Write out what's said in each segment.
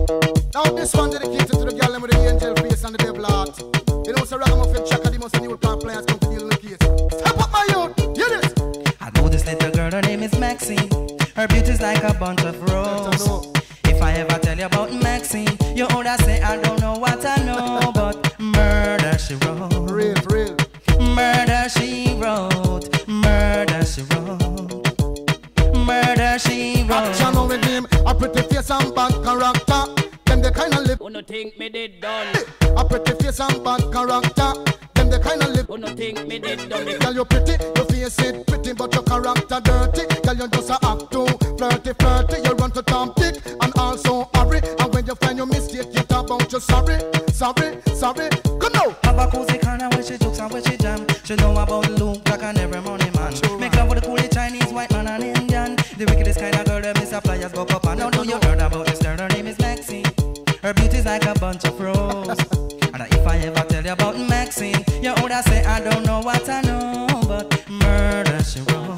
Now this one dedicated to the girl with the angel face and the devil heart. You know, so Ragamuffin Chaka, the most new car players come to deal in the case. Step up my youth, hear this. I know this little girl, her name is Maxine. Her beauty's like a bunch of roses. If I ever tell you about Maxine, you would say I don't know what I know, but murder she wrote. Real, real. Murder she wrote. Murder she wrote. Murder she wrote. Action on with him, a pretty face and bad character. Them the kind of lip. Who no think me did done? A pretty face and bad character. Them the kind of lip. Who no think me did done? Girl, you pretty, your face it pretty, but your character dirty. Girl, you just a act too flirty, flirty. You run to Tom Dick and also hurry. And when you find your mistake, you talk about you sorry, sorry, sorry. Come now. Have a cozy corner where she jokes and where she jam. She know about Luke, Jack and every money man. Make love with the coolie Chinese, white man and Indian. The wickedest kind of girl that Mr. Flyers go up and now do you heard about this girl? Her name is Maxine. Her beauty's like a bunch of roses. And if I ever tell you about Maxine, you would say I don't know what I know, but murder she wrote.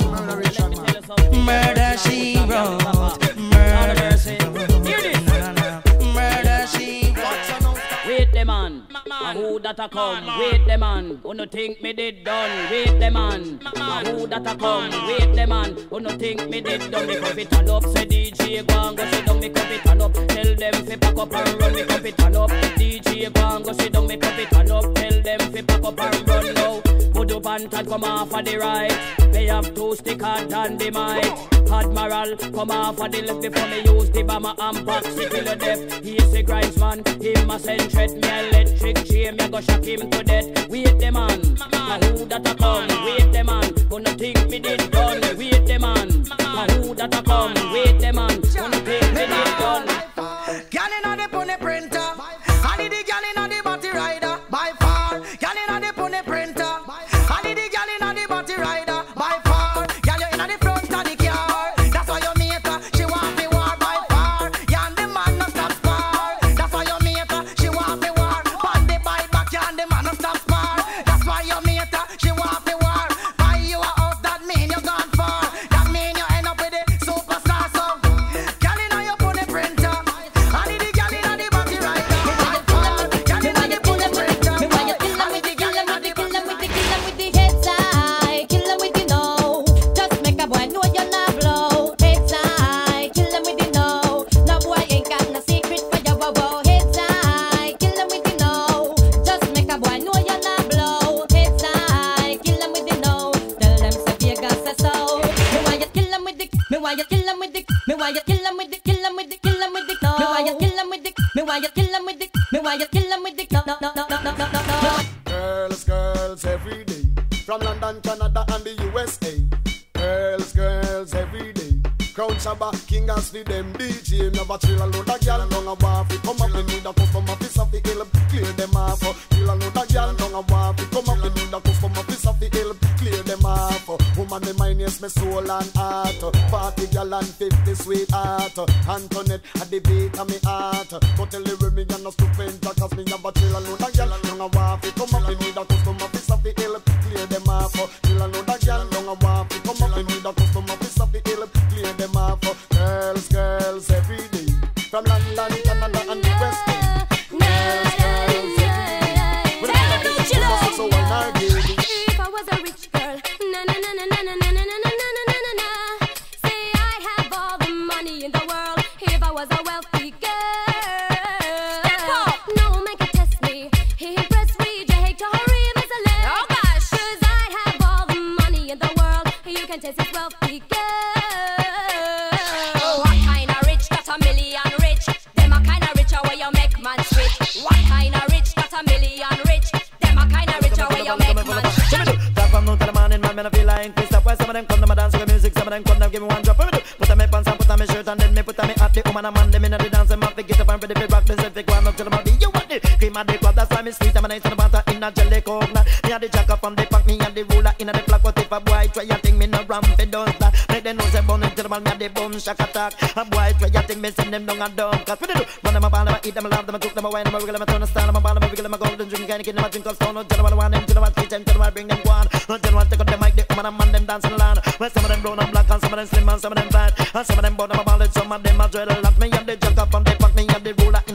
Murder she wrote. Murder she wrote. Murder she wrote. Wait the man, who that a come? Wait the man, who no think me did done? Wait the man, who that a come? Wait the man, who no think me did done? Me cup it turn up, say DJ go and go sit down. Me cup it turn up, tell them fi pack up and run. Me cup it turn up, DJ go and go sit down. Me cup it turn up, tell them fi pack up and run now. Put up and tad come off of the right. They have two stick hard and the mic. Admiral come off of the left before me use the bomber and box it till the death. He is a grinds man, him a send threat. Me electric chain, me go shock him to death. Wait the man, who that a come? Wait the man, who no think me did done? Wait the man, who that a come? Wait the man, who no think me did done? Girl inna the pony printer, I need the girl inna the body rider by far. Girl inna the pony printer, I need the girl inna the body rider by far. Girl you inna the front of the car, that's why you meet her. She want the war by far. You and the man no stop spar, that's why you meet her. She want the war, but the buy back you and the man no stop spar. That's why you meet her. She want the war. Buy you a house, that mean you gone far. That mean you end up with the superstar song. Girl inna your pony printer. Girls, girls every day, from London, Canada and the USA. Girls, girls every day. Crown Shabba, King Ashley, them DJ. Never chill a load of gyal down a waffy. Come up and need a customer piece of the hill. Clear them off. Chill a load of gyal down a waffy. Come up and need a customer piece of the hill. Clear them off. Woman, the mine is my soul and heart. 40 gyal and 50 sweetheart. Antoinette at the beat of me heart. Go tell the women you're not stupid. Cause me never chill a load of gyal down a waffy. Come up and need a customer piece of the hill. Clear them off. Chill a load of gyal down a waffy. Come up and need a customer piece of the hill. Clear them off. Girls, girls every day, from London, Canada and the West End. Girls, girls every day. So if I was a rich girl, na na na na na na na na na na na na. Say I'd have all the money in the world if I was a wealthy girl. No man can test me. He impressed me. J hate to hurry, Miss Alex. Oh gosh, 'cause I'd have all the money in the world. You can test this wealthy girl. I feel like Chris up. Why some of them come to my dance with music, some of them come to give me one drop. Put on my pants and put on my shirt and then me put on me hat. The woman and man, them in the dance, them have to get up and ready to rock. They say they go and up to the body. You want it? Cream and the club, that's why me sweet. I'm a nice in the butter in a jelly coke. Me and the jacker from the pack, me and the ruler in the flock. What if a boy try a thing, me no ramp it does that. Make them know say bun into the man, me and the bum shack attack. A boy try a thing, me send them down a dump. Cause what they do? Run them a ball, them a eat them, a love them, a cook them, a wine them, a wiggle them, a turn a style, them a ball, them a wiggle them, a golden drink, and them a drink of stone. No general one, them general teach them, general bring them one. No general take up the mic, the woman and man, them dancing along. Well, some of them brown and black, and some of them slim, and some of them fat, and some of them bottom of ballad, some of them are dreadlock. Me and the jacker from the pack, me and the ruler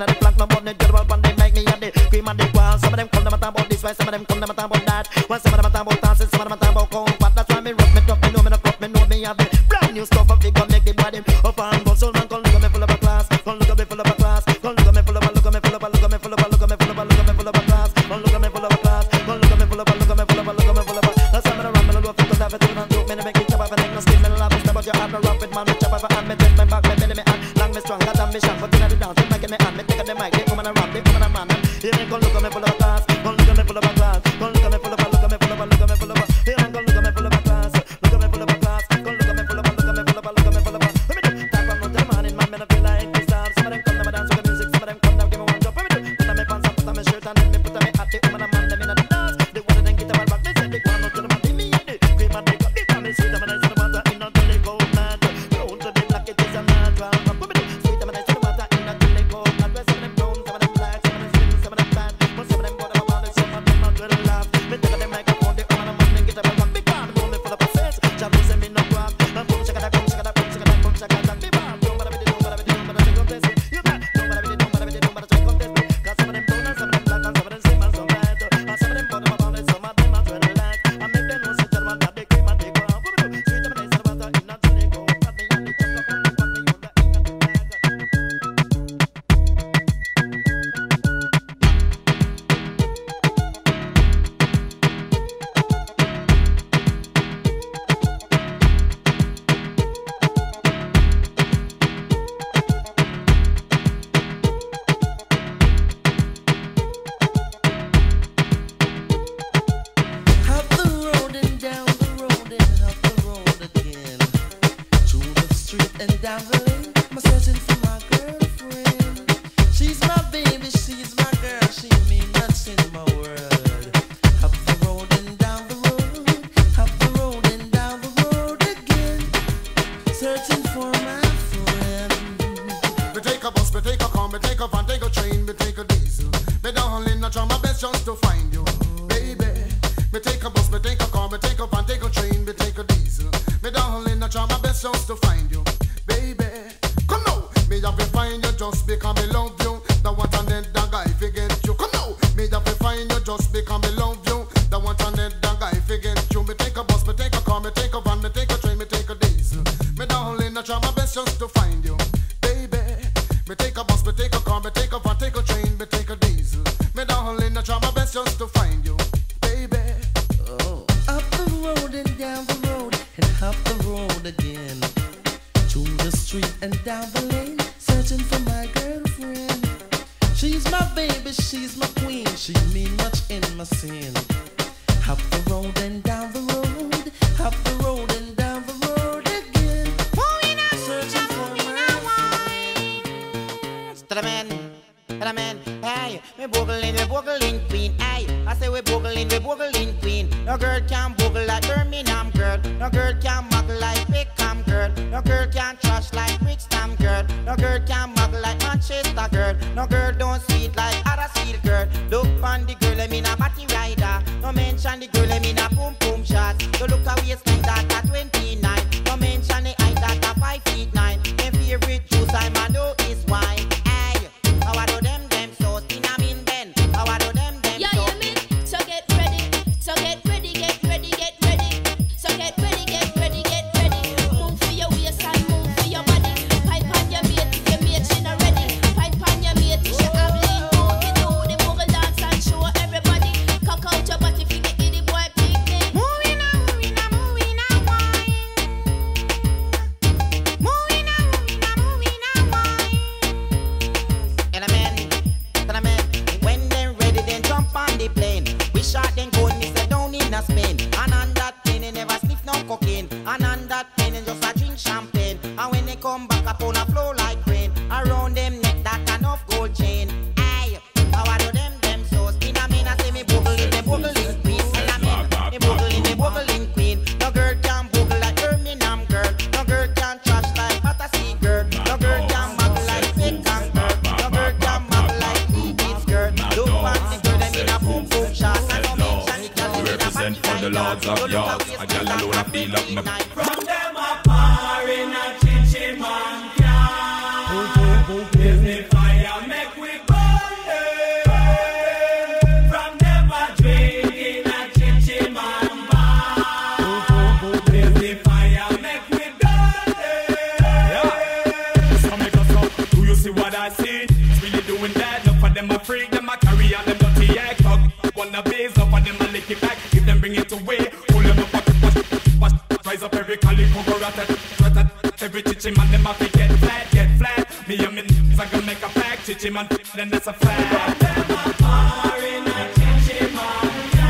why some of them come them a talk about that. Why some of them a talk about dances, some of them a talk about cold pot. That's why me rough, me tough, me know me no cup, me know me have the brand new stuff of the gun make the body up and go. So man, come look at me full of a class, come look at me full of a class, come look at me full of a, look at me full of a, look at me full of a, look at me full of a, look at me full of a class, come look at me full of a class, come look at me full of a, look at me full of a, look at me full of a. That's why me no run, me no loaf, because I've been doing me no make it chop up and make no skin, me no laugh, but you have no rough with man, me chop up and me take me back, me belly me hand, long me strong, got on me shank, but in the dance, me make me hand, me take up the mic, the woman a rap, the woman a man, you ain't gonna look at me full of a class, come look at me full of a class, come look at me full of a, look at me full of a, look at me full of a, you ain't gonna look at me full of a class, look at me full of a class, come look at me full of a, look at me full of a, look at me full of a. Let me do type of the morning, man, me no feel like this time. Some of them come down, dance with the music, some of them come down, give me one drop. Let me do put on me pants, put on me shirt, and then me put on me hat. The woman a man, them inna the dance. They wanna then get a back, they say they want to tell them me and the cream and they got the time. They sweet and nice in the water, inna till they go mad. Roll to the black, it is a natural. Let me do sweet and nice in the water, inna till they go mad. Some of them brown, some of them black, some of them slim, some of them fat. But some of them bottom about it, some of them not gonna laugh. Me take the microphone, the woman a man, then get a back. Big man, blow me full of a sense. Just lose me no crap. And boom, shaka da, boom, shaka da, boom, shaka da, boom, shaka da. Big man, don't bother with it, don't bother with it, don't bother with it, don't bother with it. You can't, don't bother with it, don't bother with it, don't bother with it, don't bother with it. 'Cause some of them brown and some of them black and some of them slim and some white. And some of them bottom about it, some of them are dread like. And make them know, sit down, that they cream and they go out. What we do? Sweet and nice in the water, inna till they go. Pat me on the top, pat me on the back, inna the bag. Up the road and down the road and up the road again. Through the street and down the lane, I'm searching for my girlfriend. She's my baby, she's my girl, she mean much in my world. Up the road and down the road, up the road and down the road again. Searching for my friend. Me take a bus, me take a car, me take a van, take a train, me take a diesel. Me darling, I try my best just to find you, baby. Me take a bus, me take a car, me take a van, take a train, me take a diesel. Me darling, I try my best just to find you, baby. Come now, me have to find you just because me love you. That want and then that guy forget you. Come now, me have to find you just because me love you. That want and then that guy forget you. Me take a bus, me take a car, me take a van, me take a train, me take a diesel. Me darling, I try my best just to find you, baby. Me take a bus, me take a car, me take a van, take a train, me take a diesel. Me darling, I try my best just to find you, baby. Up the road and down the road and up the road again. Through the street and down the lane, searching for my girlfriend. She's my baby, she's my queen, she mean much in my sin. Up the road and down the road, up the road and down the road again. Searching for my friend. To the man, hey, we boogling queen, hey. I say we boogling queen. No girl can boogle like Birmingham girl. No girl can muggle like Pickham girl. No girl can trash like Brixton girl. No girl can muggle like Manchester girl. No girl don't sweet like Huddersfield girl. Look on the girl, I mean a batty rider. No mention the girl, I mean a boom boom shot. So look how waistline that at 29. No mention the height that at 5'9". My favorite juice I'm a know is wine. Hey, how I do them so spin 'em in Ben. How I do them Yeah, so. you mean? So get ready, so get ready, get ready, get ready. So get ready, get ready, get ready. Move for your waist and move for your body. Pipe on your mate if your mate she not ready. Pipe on your mate if she have lean. Move it, do the boogle dance and show everybody. Cock out your body if you get the boy picnic. Moving on, moving on, moving on, wine. Moving on, moving on, moving on, wine. And a man, when they're ready, then jump on the plane. We shot then go and sit down in a Spain. And on that plane, they never sniff no cocaine. And on that plane, they just a drink champagne. And when they come back up on a flow like rain, around them neck that enough gold chain. Aye, how I do them so spin a man, I say me boogling queen. And a man, me boogling queen. No girl can boogle like Birmingham girl. No girl can trash like Battersea girl. No girl can muggle like Pickham girl. No girl can muggle like Beats girl. Look fancy girl, them in a boom boom shot. And no mention the girl in a Represent for the lords of yards. A girl alone I feel up my. From them a par in a chinchin man can. Give me fire, make we burn it. From them a drink I see. It's really doing that. Enough of them a freak, them a carry on them dirty act. Wanna base, enough of them a lick it back. If them bring it away, hold them up, wash, rise up every calico, go rat. Every chichi man, them a fi get flat. Me and me I can make a pack, chichi man, then that's a fact. Them a bar in a chichi man.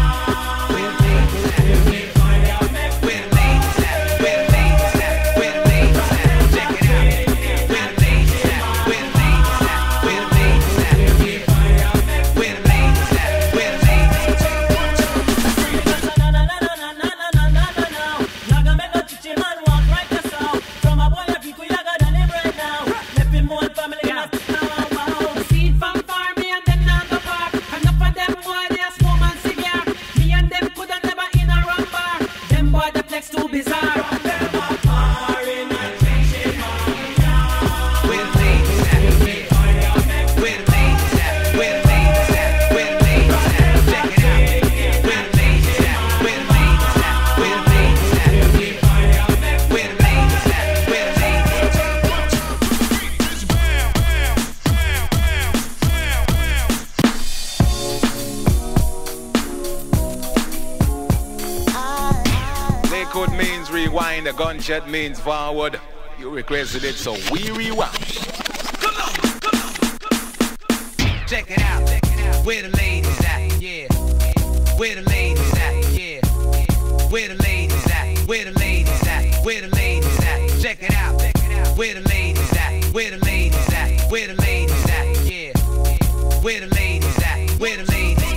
The gunshot means forward. You requested it, so we rewind. Come on. Check it out. Where the ladies at? Yeah. Where the ladies at? Yeah. Where the ladies at? Where the ladies at? Where the ladies at? Check it out. Where the ladies at? Where the ladies at? Where the ladies at? Yeah. Where the ladies at? Where the ladies at?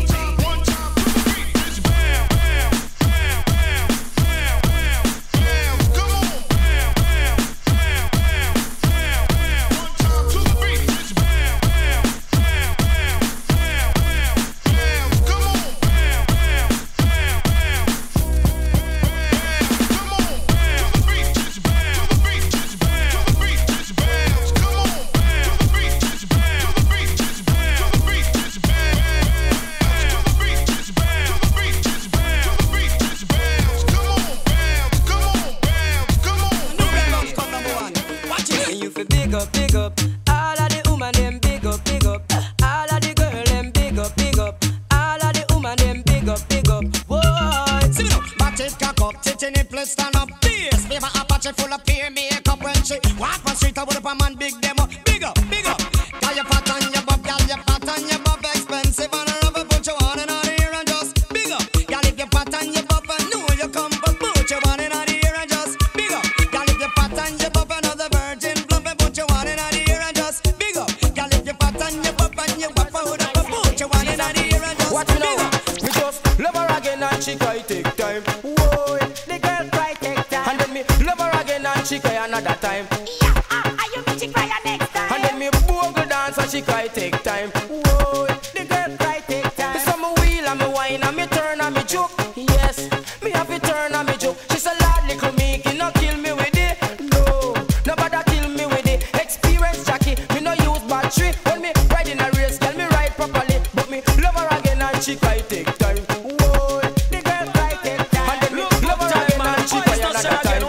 Big up, all of the woman them big up, all of the girl them big up, all of the woman them big up. Whoa, see me now, back it cock up, titty nipple stand up, bass. Favor Apache full of peer makeup when she walk on street. I would up a man big them up, big up. Girl you fat on your bob, girl you fat on your bob, expensive and I rubber put you on and on here and just big up. Girl if you fat on your bob, I know you come but put you on and on here and just big up. Girl if you fat on your bob, another virgin plump and put you on and on here and just big up. Girl if you fat on your bob and you wap out up and put you on and on here and just big up. me just love her again and she cry take time. Whoa, the girl cry take time. And then me love her again and she cry another time. You make she cry next time. And then me bogle dance and she cry take time. Whoa, the girl cry take time. So me wheel and me wine and me turn and me joke. Yes, me have to turn and me joke. She say Lord little me, you no kill me with it. No, nobody kill me with it. Experience Jackie, me no use battery. When me ride in a race, tell me ride properly. But me love her again and she cry take time. Whoa, the girl cry take time. And then me love her again and she cry another time.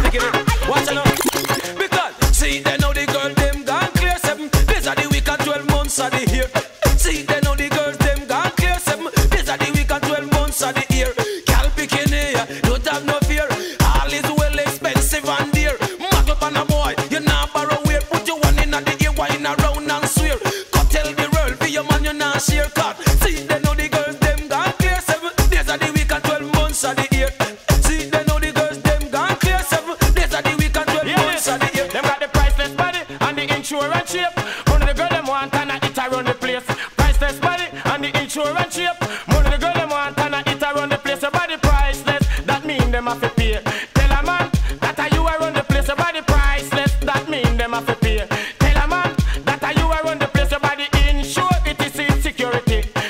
Watch out. Because see they know the girl them gone clear 7. These are the week and 12 months of the year. See they know the girls them gone clear 7. These are the week and 12 months of the year. Cal bikini, don't have no fear. All is well expensive and dear. Mug up on a boy, you not borrow wear. Put your one in the ear, wine around and swear. Go tell the world, be your man, you not share cut. See they know the girls them gone clear 7. These are the week and 12 months of the year. See they know the girls them gone clear 7. These are the week and 12 months of the year. Them got the priceless body and the insurance shape. One of the girl them want and it around the place. Priceless body and the insurance shape. One of the girl them want and it around the place. Your body priceless, that mean them have to pay. Tell a man that are you around the place. Your body priceless, that mean them have to pay. Tell a man that are you around the place. Your body insured, it is in security.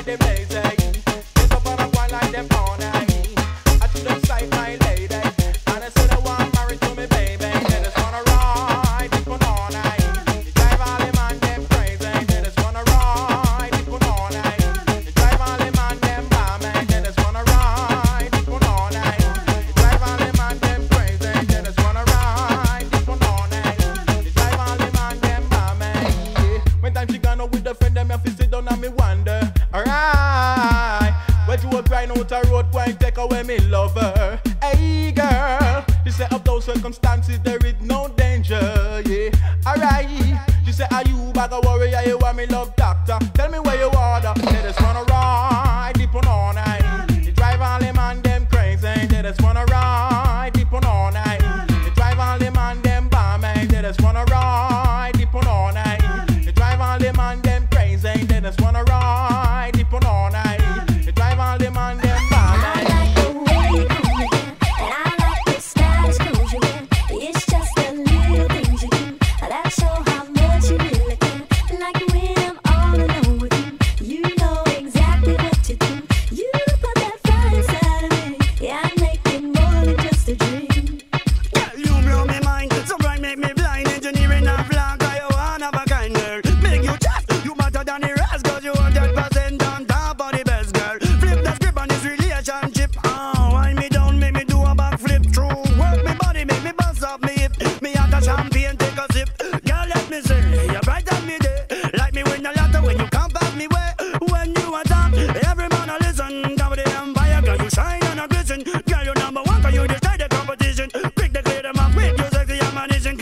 like them lazy. Get up on a one like them pony. I should have sight my lady. And I said I want married to me baby. They just wanna ride it for all night. They drive all them and them crazy. They just wanna ride it for all night. They drive all them and them balmy. They just wanna ride it for all night. They drive all them and them crazy. They just wanna ride it for all night. They drive all them and them balmy. When time she gone out with the friend, them have to sit down and me wonder. Alright, but you a grind out a road, why take away me lover? Hey girl, she said of those circumstances there is no danger, yeah. Alright, she said are you back a warrior, you want me love doctor? Tell me where you order. They just wanna ride deep on all night. They drive all them and them crazy. They just wanna ride deep on all night. They drive all them and them balmy. They just wanna ride deep on all night. They drive all them and them crazy. They just wanna ride deep on all night. They drive all them and them balmy. I like the way you come again, and I like the stylish clothes you wear. It's just the little things you do that show how much you really care. Like when I'm all alone with you, you know exactly what to do. You put that fire inside of me, yeah, I make it more than just a dream. Girl, you blow me mind, so bright make me blind. Engineering a flag, you one of a kind girl. Make you chat, you better than the rest, 'cause you 100% on top of the best girl. Flip the script on this relationship. Wind me down, make me do a backflip through. Work me body, make me bust up me hip. Me out a champagne, take a sip. Girl, let me say, you're bright on me day. Like me win a lotto when you come back me way. When you attack, every man a listen. Cover the empire, girl, you shine and a glisten. Girl, you number one, 'cause you decide the competition. Quick to clear them up, quick, you sexy ammunition.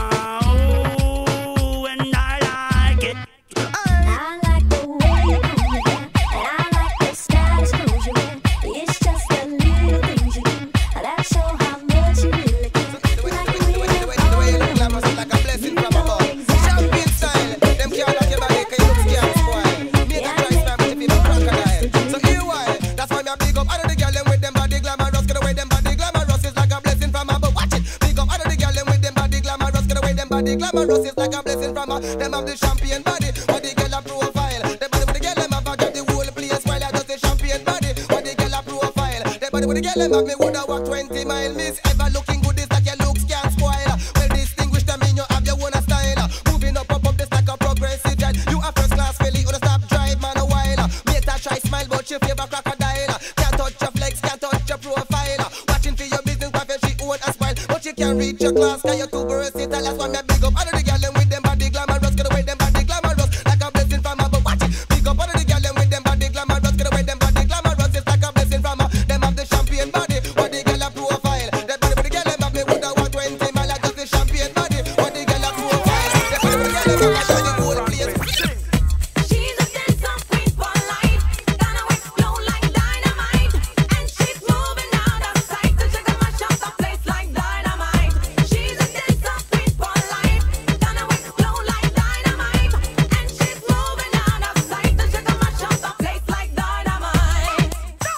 Ooh, and I like it. I like the way you come again, and I like the stylish clothes you wear. It's just the little things you do that show how much you really care. Like when I'm all alone with you, you know exactly Champion style, them can't lock your body 'cause you look scared spoil. Me the price now, but if you don't crocodile. So here why? That's why me a big up all of the girl them with them body glamorous. 'Cause the way them body glamorous is like a blessing from above. Watch it, big up all of the girl them with them body glamorous. 'Cause the way them body glamorous is like a blessing from above. Them have the champion body, what the girl a profile. The body with the girl them have a grab the whole place while I just the champion body, what the girl a profile. The body with the girl them have me woulda walk 20 mile. Miss ever looking good is like your looks can't spoil. Well distinguished, I mean you have your own style. Moving up this like a progressive jet. You a first class filly, you stop drive man a while. Mate a try smile but you favor crocodile. Can't touch your flex, can't touch your profile. Watching for your business, profit she own a smile. But you can't reach your class 'cause you're too versatile. That's why me big up all of the girl them with them body glamorous. 'Cause the way them body glamorous like a blessing from above. Watch it, big up all of the girl them with them body glamorous. 'Cause the way them body glamorous is like a blessing from above. Them have the champion body, what the girl a profile. The body with the girl them have me woulda walk 20 mile. Like just the champion body, what the girl a profile. The body with the girl them have a show the whole place. She's a dancer queen for life, gonna explode like dynamite, and she's moving out of sight, so she gonna mash up the place like dynamite. She's a dancer queen for life, gonna explode like dynamite, and she's moving out of sight, so she gonna mash up the place like dynamite.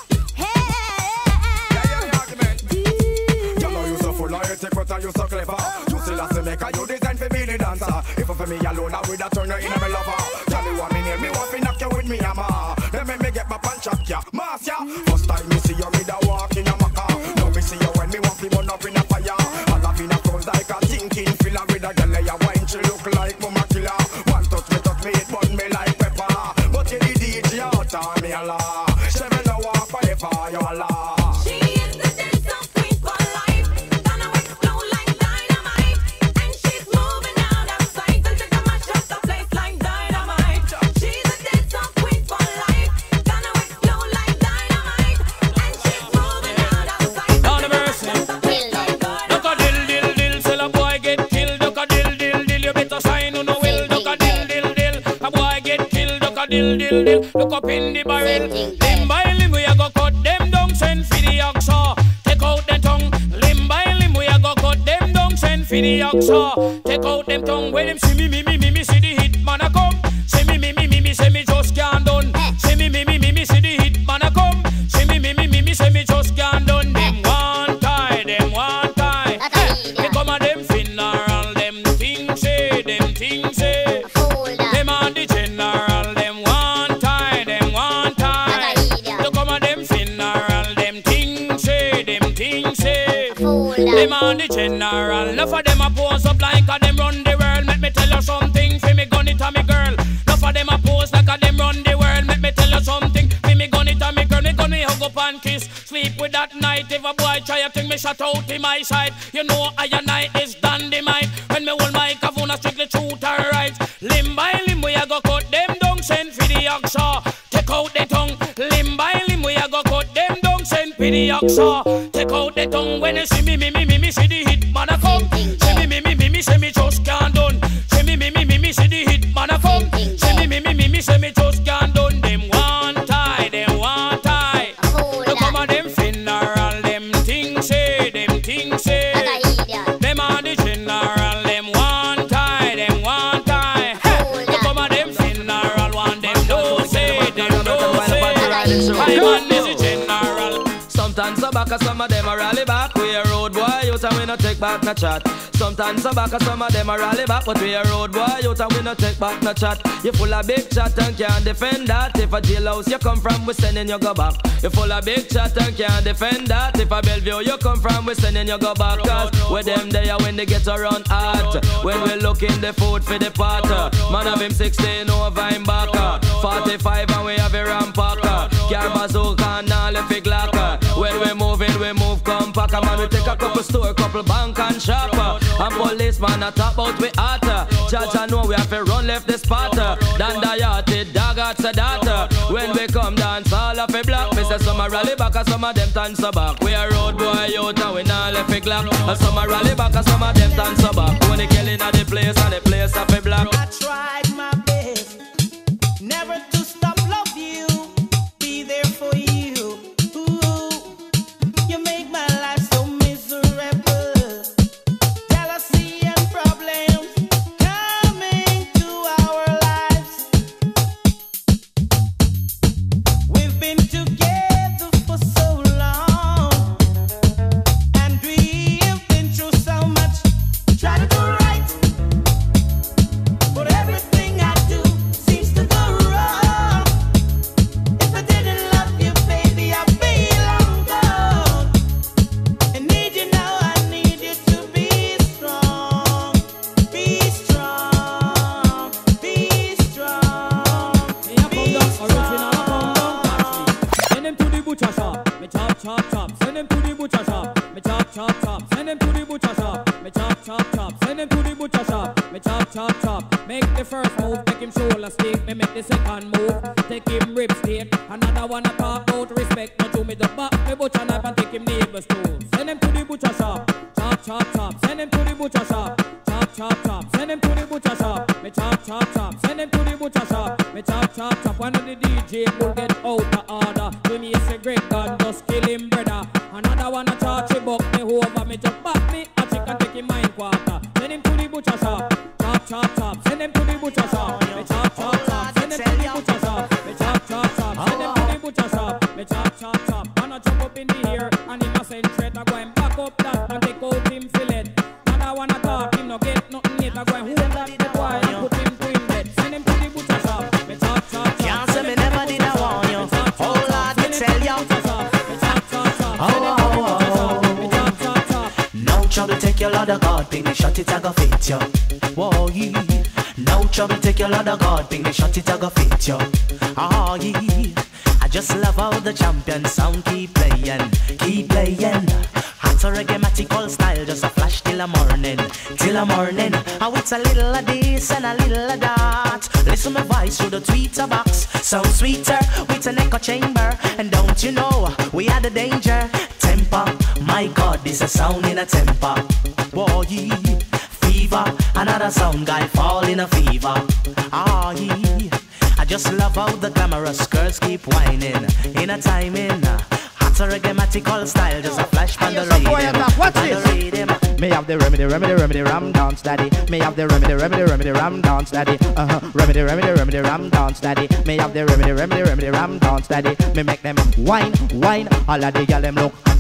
You know you so full of ethic, but you so clever. You still have to make a you design for me the dancer. If for me alone, I would have turned you in a me lover. Tell me what me name, me want to knock you with me hammer. Then make me get my punch up, ya, mass ya. First time me see you, me da walk in a maca. Now me see you when me walk, me burn up in a fire. All up in a clothes like a thinking filler with a girl ya wine, she look like mama killer. One touch me, it burn me like pepper. But you the DJ out of me a la. She me no walk forever, you a la. She is the dancer queen for life, gonna explode like dynamite, and she's moving out of sight, so she gonna mash up the place like dynamite. She's a dancer queen for life, gonna explode like dynamite, and she's moving out of sight. Down the mercy. Duck a dill dill dill, till a boy get killed. Duck a dill dill dill, you better sign on no will. Duck a dill dill dill, a boy get killed. Duck a dill dill dill, look up in the barrel. Limb by limb we a go cut them down, send for the oxa. Take out the tongue. Limb by limb we a go cut them down, send for the oxa. Take out them tongue. When them see me see the hit man a come. See me, say me just can't done. See me, see the hit man a come. See me, say me just can't done. Them one tie, them one tie. They come a them funeral, them things say, them things say. Them on the general, them one tie, them one Them on the general. Enough of them a pose up like a them run the world. Let me tell you something. For me gun it a me girl. Enough of them a pose like a them run the world. Let me tell you something. For me gun it a me girl. Me gun me hug up and kiss. Sleep with that night. If a boy try a thing, me shut out in my side. You know I and I is dynamite. When me hold my microphone, I strictly truth and right. Limb by limb, we a go cut them down. Send for the oxa. Take out the tongue. Limb by limb, we a go cut them down. Send for the oxa. Take out the tongue. When you see me, see the hit man a come. See me, say me just can't done. See me, see the hit man a come. See me, say me just can't done. Them one tie, them one tie. Look come on them funeral, them things say, them things say. Them are the general, them one tie, them one tie. Look come on them funeral, one them don't say, them don't say. My man is a general. Sometimes I back, some of them are rally back. We a road boy, out and we no take back no chat. Sometimes I back, some of them are rally back, but we a road boy, out and we no take back no chat. You full of big chat and can't defend that. If a jailhouse you come from, we sending you go back. You full of big chat and can't defend that. If a Bellevue you come from, we sending you go back. Cause with them there when they get around hot. When we look in the food for the pot. Man of him 16 over him back. 45 and we have a rampacker. Car bazooka and all if it glock. When we move compact. Man we take a couple store, couple bank and shop. And policeman a talk about we hotter. Judge I know we have to run left the spot. Dan the yachted dog at the data. When we come dance all of a block. Me say some a rally back and some of them dance back. We a road boy out and we not left a glock. And some a rally back and some of them dance back. When they killing at the place and the place of a block. I tried my best never to stop love you, be there for you. You make my life so miserable. Jealousy and problems coming to our lives. We've been together for so long, and we've been through so much. Try to do right, but everything I do seems to go wrong. If I didn't love you, baby, I'd be long gone. I need you now, I need you to be strong. Be strong, be strong. Send them to the butcher shop. Me chop, chop, chop. Send them to the butcher shop. Me chop, chop, chop. Send them to the butcher shop. Me chop, chop, chop. Send them to the butcher shop. Me chop, chop, chop. Make the first move, take him shoulder stick. Me make the second move, take him rib stick. Another one I talk about respect. Now to me the back, me butcher knife and take him neighbor's tool. Send them to the butcher shop. Chop, chop, chop. Send them to the butcher shop. Chop, chop, chop. Send them to the butcher shop. Me chop, chop, chop. Send them to the butcher shop. Me chop, chop, chop. One of the DJ will get out the order. When me say great gun, just kill him, brother. Another one a charge he buck me over. Me just back me a chick and take him mine quarter. Send him to the butcher shop. Chop, chop, chop. Send him to the butcher shop. Me chop, chop, chop. Send him to the butcher shop. Me chop, chop, chop. Send him to the butcher shop. Me chop, chop, chop. Man a jump up in the air and him a send straight. I go and back up that and take out him fillet. Another one a talk him no get nothing yet. I go and hold that the boy and put him to him dead. Send him to the butcher shop. Me chop, chop, chop. Can't say me never did I warn you. Oh Lord, me tell you. No trouble, take your Lord of God, ping the shot it a go fit you. Whoa, yeah. No trouble, take your Lord of God, ping the shot it a go fit you. Oh yeah. I just love how the champion sound keep playing, keep playing. Hot reggae-matical style, just a flash till the morning, till the morning. Oh, it's a little of this and a little of that. Listen my voice through the tweeter box, sound sweeter with an echo chamber. And don't you know we had the danger? Temper, my God, this a sound in a temper. Boy, fever, another sound guy fall in a fever. Ah, yeah. I just love how the glamorous girls keep whining in a timing. Hot reggae-matical style, just a flash from the rhythm. Me have the remedy, ram dance daddy. Me have the remedy, ram dance daddy. Remedy, ram dance daddy. Me have the remedy, ram dance daddy. Me make them wine. All of the gyal them look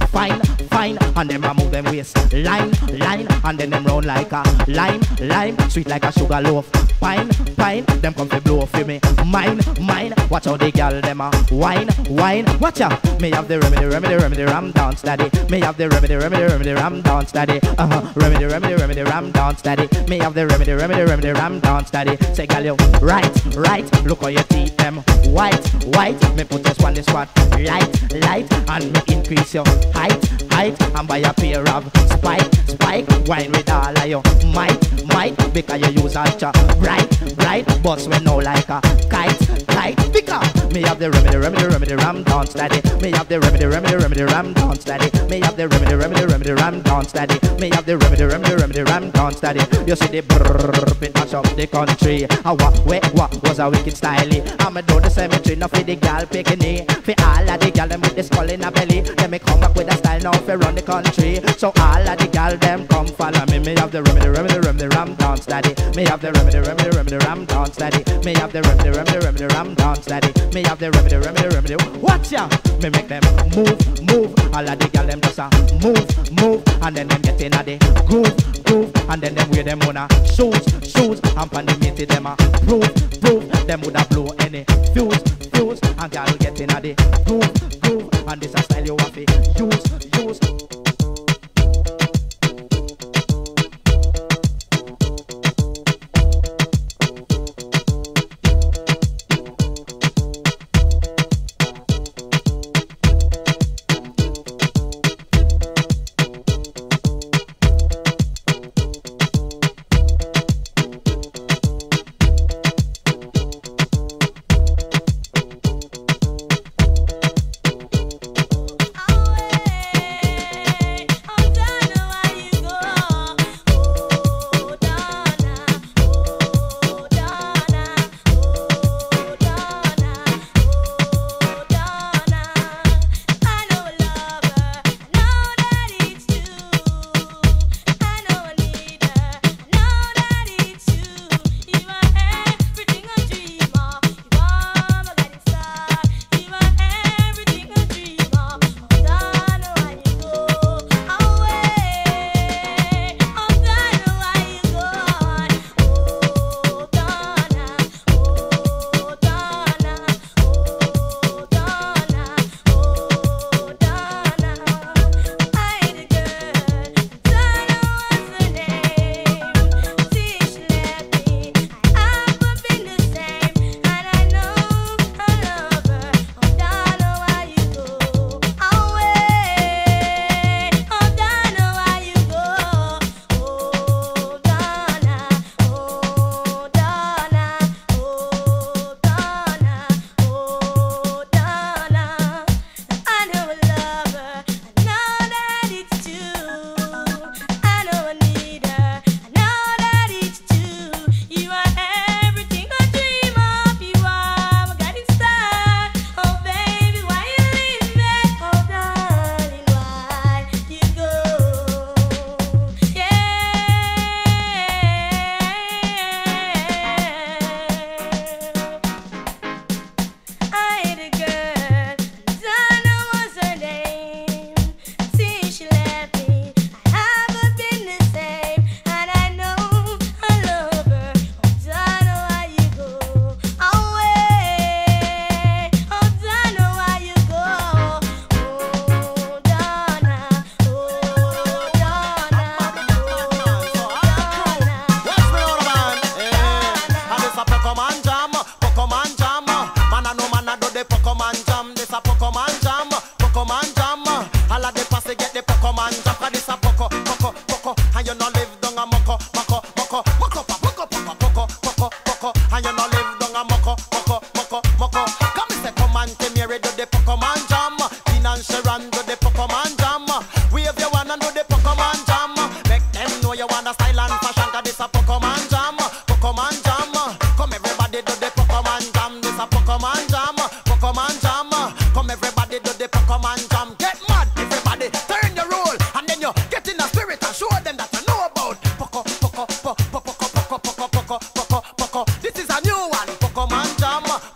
fine, fine, and them a move them waist. Line, line, and then them round like a lime, lime, sweet like a sugar loaf. Pine, pine, them come to blow for me. Mine, mine, watch how the girl them a wine, wine. Watch out, me have the remedy, remedy, remedy, ram down steady. Me have the remedy, remedy, remedy, ram down steady. Remedy, remedy, remedy, ram down steady. Me have the remedy, remedy, remedy, ram down steady. Say girl you right, right, look how your teeth them white, white. Me put this one this spot, light, light, and me increase your height, height, and buy a pair of spike, spike. Wine with all of your might, might, because you use ultra bright, bright. Bust when no like a kite, kite. Because me have the remedy, remedy, remedy, ram down steady. Me have the remedy, remedy, remedy, ram down steady. Me have the remedy, remedy, remedy, ram down steady. Me have the remedy, remedy, remedy, ram down steady. You see the brrrr, it mash up the country. What was a wicked style? I'ma do the cemetery, now for the gal picking it. For all of the gal them with the skull in a belly. Then me come back with a style now for run the country. So all of the gal them come follow me. Me have the remedy, remedy, remedy, ram down steady. Me have the remedy, remedy, remedy, ram down steady. Me have the remedy, remedy, remedy, ram down steady. Me have the remedy, remedy, remedy. Watch ya! Me make them move, move. All of the gal them just a move, move, and then them get in a the groove, groove, and then them wear them on a shoes, shoes, and pan the meat them a prove, prove. Them woulda blow any fuse, fuse, and gal get in a the groove, groove, and this a style you want to use, use.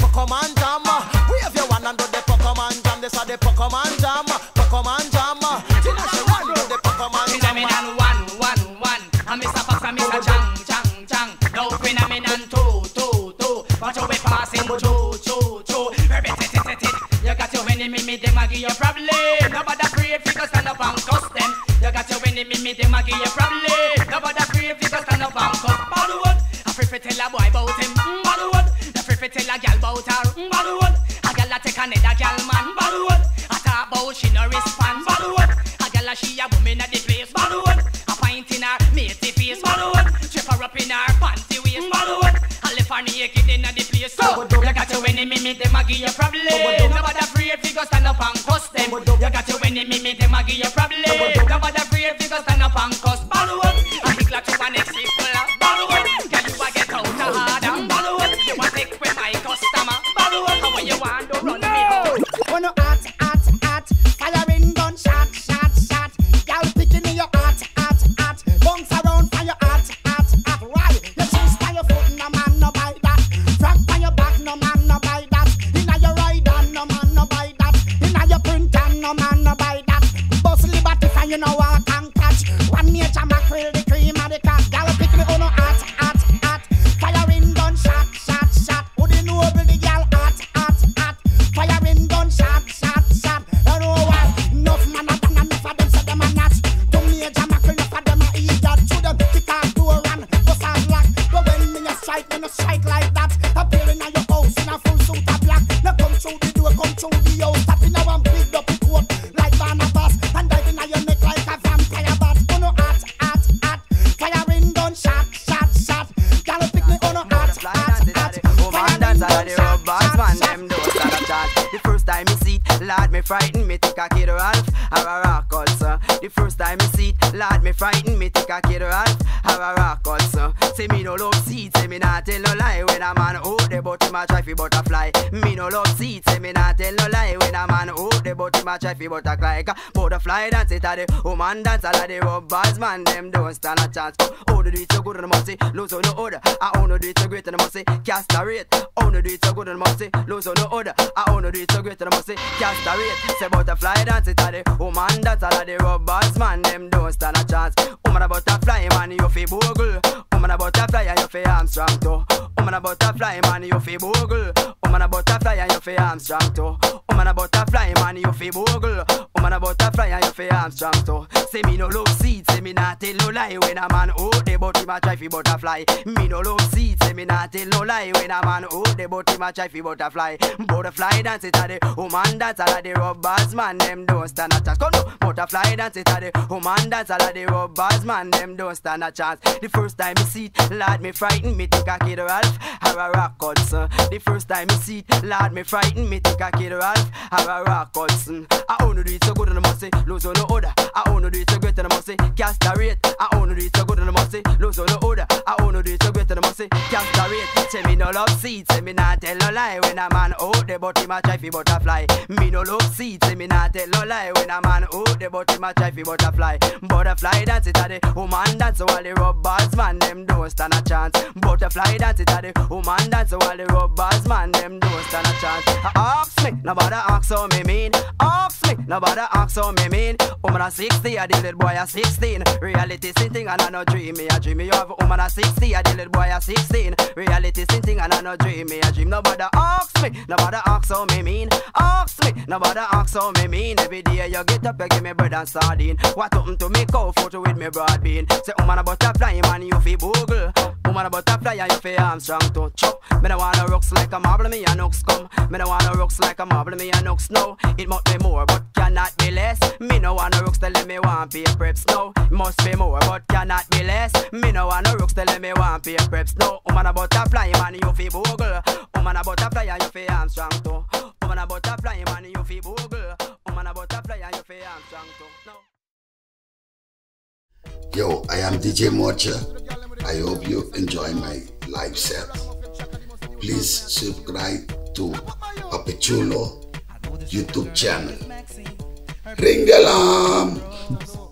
Pokemon jam, Pokemon jam. your enemy, me them a give you problem. Nobody afraid if you stand up and cuss them. You got your enemy, me them a give you problem. Nobody afraid if you stand up and cuss. Bollywood, I free tell a boy about him. Bollywood, I free tell a gal about her. Bollywood, a gal a take another gal man. Bollywood, I talk about she no respond. Bollywood, a gal a she a woman at the place. Bollywood, a pint in her matey face. Bollywood, trip her up in her panty waist. Bollywood, I left her naked in the place. So you got your enemy, me them a give you problem. Nobody afraid if you go stand up and cuss them. You got your enemy, me them a give you problem. Nobody afraid if you go stand up and cuss. Bollywood, I think like you want next people. Bollywood, can you a get out of harder? Bollywood, you want take with my customer. Bollywood, how you want to run me out? Oh no, hot, firing gun, shot. Y'all picking in your hot. Bounce around for your hot. Why? Your shoes by your foot, no man no buy that. Front by your back, no man no buy that. Inna your rider, no man no buy that. Inna your printer, no man no buy that. Boss liberty for you know I can't catch. One nature mackerel, the cream of the cat. Y'all picking me, oh no, hot. Firing gun, shot. Who do you know over the girl hot. Firing gun, shot. You know why? Enough man a bang, enough of them say them a nuts. To major mackerel, enough of them a idiot. To them kick off door and bust off black. But when me a strike, me no strike like that. Appearing at your house in a full suit of black. Now come through the door, come through the house. Tapping a one big up coat like Barnabas. And diving at your neck like a vampire bat. Oh no, hot. Firing gun, shot. Y'all pick me, oh no, hot. Woman dance all the robbers, man, them don't stand a chance. The first time me see it, Lord, me frighten, me take a kid Ralph, have a rock also. The first time me see it, Lord, me frighten, me take a kid Ralph, have a rock also. Say me no love seeds, say me not tell no lie. When a man hold the butt, him a try fi butterfly. Me no love seeds, say me not tell no lie. When a man hold the butt, him a try fi butterfly. Butterfly dance it a the woman dance all of the robbers, man, them don't stand a chance. Oh, do it so good and must say, lose on no other. I wanna do it so great and must say, cast a rate. I wanna do it so good and must say, lose on no other. I wanna do it so great and must say, cast a rate. Say butterfly dance it a the woman dance all of the robbers, man, them don't stand a chance. Woman a butterfly, man, you fi bogle. Woman a butterfly and you fi Armstrong too. Woman a butterfly, man, you fi bogle. Woman a butterfly and you fi Armstrong too. Woman a butterfly, man, you fi bogle. Woman a butterfly and you fi Armstrong too. Say me no love seeds, say me not tell no lie. When a man hold the butt, him a try fi butterfly. Me no love seeds, say me not tell no lie. When a man hold the butt, him a try fi butterfly. Butterfly dance it a the woman dance all of the robbers, man, them don't stand a chance. Come no, butterfly dance it a the woman dance all of the robbers, man, them don't stand a chance. The first time me see it, Lord, me frighten, me take a kid Ralph, have a rock Hudson. The first time me see it, Lord, me frighten, me take a kid Ralph, have a rock Hudson. I wanna do it so good and I must say, lose on no other. I wanna do it so great and I must say, cast a rate. I wanna do it so good and I must say, lose on no other. I wanna do it so great and I must say, cast a rate. Say me no love seeds, say me not tell no lie. When a man hold the butt, him a try fi butterfly. Me no love seeds, say me not tell no lie. When a man hold the butt, him a try fi butterfly. Butterfly dance it a the woman dance, so all the robbers, man, them don't stand a chance. Butterfly dance it a the woman dance, so all the robbers, man, them don't stand a chance. Ask me, nobody ask how me mean. Ask me, nobody ask how me mean. Woman a 60, a the little boy a 16. Reality sitting and I no dream me. I dream me of a woman a 60, a the little boy a 16. Reality sitting and I no dream me. I dream nobody ask me, nobody ask how me mean. Ask me, nobody ask how me mean. Every day you get up, you give me bread and sardine. What happened to me cow photo with me broad bean? Say woman a butterfly, man, you fi bogle. Woman a butterfly and you fi Armstrong too. Chop, me no wanna rocks like a marble, me a nooks come. Me no wanna rocks like a marble, me a nooks now. It must be more, but cannot be less. Me no wanna rocks telling me want pay preps now. It must be more, but cannot be less. Me no wanna rocks telling me want pay preps now. Woman a butterfly, man, you fi bogle. Woman a butterfly and you fi Armstrong too. Woman a butterfly, man, you fi bogle. Woman a butterfly and you fi Armstrong too. No. Yo, I am DJ Mocha. I hope you enjoy my live set. Please subscribe to Papi Chulo YouTube channel. Ring the alarm.